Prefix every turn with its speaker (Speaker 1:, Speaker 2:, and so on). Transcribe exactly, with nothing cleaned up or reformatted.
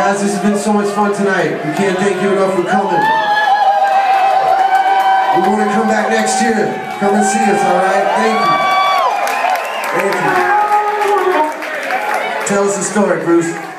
Speaker 1: Guys, this has been so much fun tonight. We can't thank you enough for coming. We want to come back next year. Come and see us, alright? Thank you. Thank you. Tell us the story, Bruce.